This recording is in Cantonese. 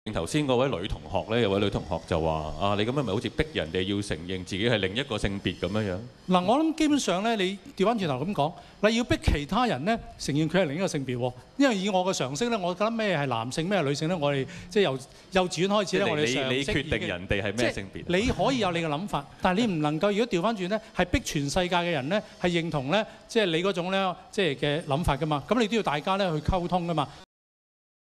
頭先嗰位女同學咧，有位女同學就話：啊，你咁樣咪好似逼人哋要承認自己係另一個性別咁樣樣。 嗱，我諗基本上咧，你調翻轉頭咁講，你要逼其他人咧承認佢係另一個性別喎。因為以我嘅常識咧，我覺得咩係男性，咩係女性咧，我哋即係由幼稚園開始咧，我哋常識你決定人哋係咩性別？ 你可以有你嘅諗法，但係你唔能夠如果調翻轉咧，係逼全世界嘅人咧係認同咧，即係你嗰種咧即係嘅諗法㗎嘛。咁你都要大家咧去溝通㗎嘛。